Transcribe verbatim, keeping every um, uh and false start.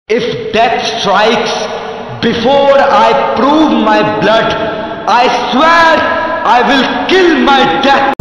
If death strikes before I prove my blood, I swear I will kill my death.